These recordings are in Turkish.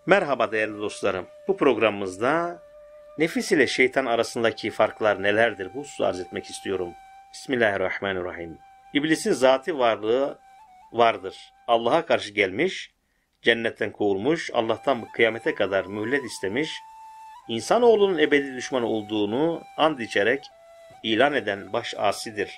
Merhaba değerli dostlarım. Bu programımızda nefis ile şeytan arasındaki farklar nelerdir? Bu hususu arz etmek istiyorum. Bismillahirrahmanirrahim. İblisin zati varlığı vardır. Allah'a karşı gelmiş, cennetten kovulmuş, Allah'tan kıyamete kadar mühlet istemiş, insanoğlunun ebedi düşmanı olduğunu and içerek ilan eden baş asidir.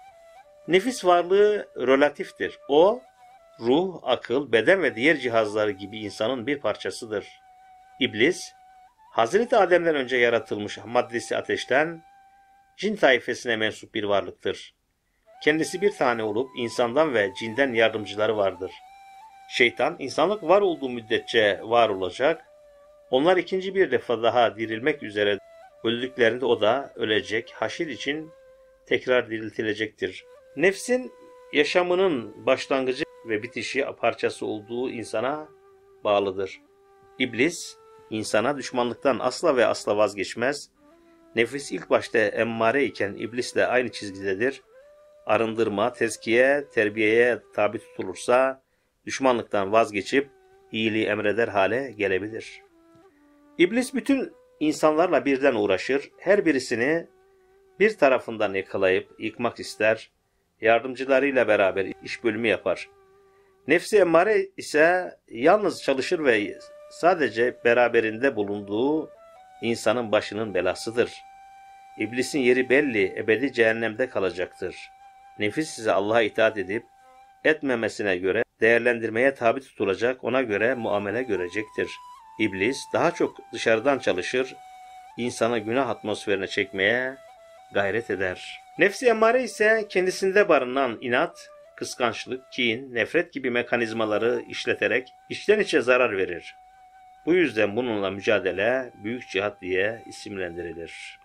Nefis varlığı relatiftir. O, ruh, akıl, beden ve diğer cihazları gibi insanın bir parçasıdır. İblis, Hazreti Adem'den önce yaratılmış maddesi ateşten, cin taifesine mensup bir varlıktır. Kendisi bir tane olup insandan ve cinden yardımcıları vardır. Şeytan, insanlık var olduğu müddetçe var olacak, onlar ikinci bir defa daha dirilmek üzere öldüklerinde o da ölecek, haşir için tekrar diriltilecektir. Nefsin yaşamının başlangıcı ve bitişi parçası olduğu insana bağlıdır. İblis, insana düşmanlıktan asla ve asla vazgeçmez. Nefis ilk başta emmare iken iblisle aynı çizgidedir. Arındırma, tezkiye, terbiyeye tabi tutulursa düşmanlıktan vazgeçip iyiliği emreder hale gelebilir. İblis bütün insanlarla birden uğraşır. Her birisini bir tarafından yakalayıp yıkmak ister. Yardımcılarıyla beraber iş bölümü yapar. Nefsi emmare ise yalnız çalışır ve sadece beraberinde bulunduğu insanın başının belasıdır. İblisin yeri belli, ebedi cehennemde kalacaktır. Nefis ise Allah'a itaat edip etmemesine göre değerlendirmeye tabi tutulacak, ona göre muamele görecektir. İblis daha çok dışarıdan çalışır, insanı günah atmosferine çekmeye gayret eder. Nefsi emmare ise kendisinde barınan inat, kıskançlık, kin, nefret gibi mekanizmaları işleterek içten içe zarar verir. Bu yüzden bununla mücadele büyük cihat diye isimlendirilir.